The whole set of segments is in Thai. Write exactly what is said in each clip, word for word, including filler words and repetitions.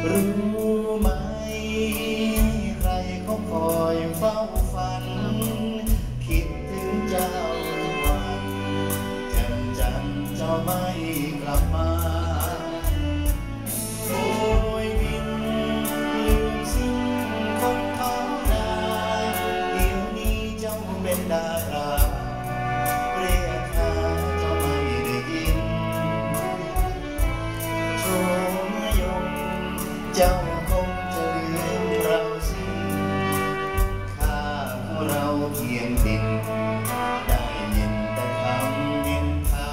รู้ไหมใครเขาคอยเฝ้าฝันคิดถึงเจ้าทุกวันแจ่มจันทร์เจ้าไม่กลับมาโอยบินลืมสิ้นคนท้องนาเดี๋ยวนี้เจ้าเป็นดาราเรียกหาเจ้าไม่ได้ยินโชมยงเจ้าคงจะลืมเราสิ้นข้าผู้เราเพียงดินได้ยินแต่คำนินทา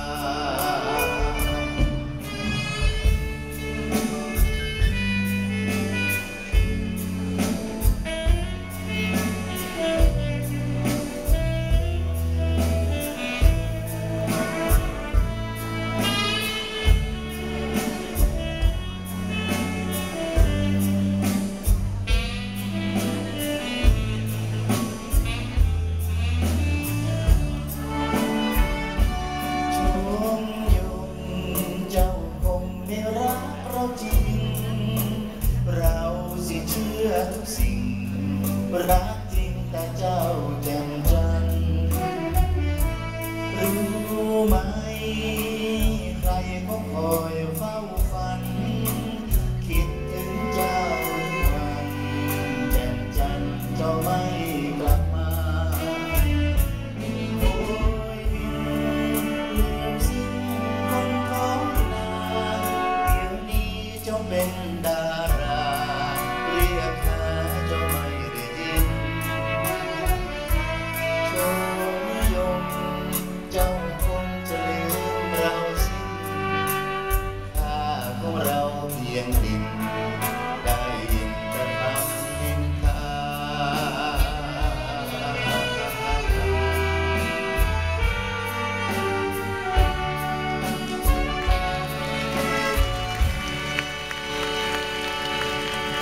จริงเราสิเชื่อทุกสิ่งรักจริงแต่เจ้าแจ่มจันทร์รู้ไหมใครเขาคอยเฝ้าฝันคิดถึงเจ้าทุกวันแจ่มจันทร์เจ้าไม่กลับมาโอยบินลืมสิ้นคนท้องนาเจ้าเป็นดาราเรียกหาเจ้าไม่ได้ยินโชมยงเจ้าคงจะลืมเราสิ้นข้าของเราเพียงดินได้ยินแต่คำนินทา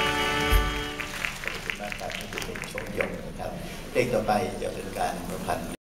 เพลงต่อไปจะเป็นการประพันธ์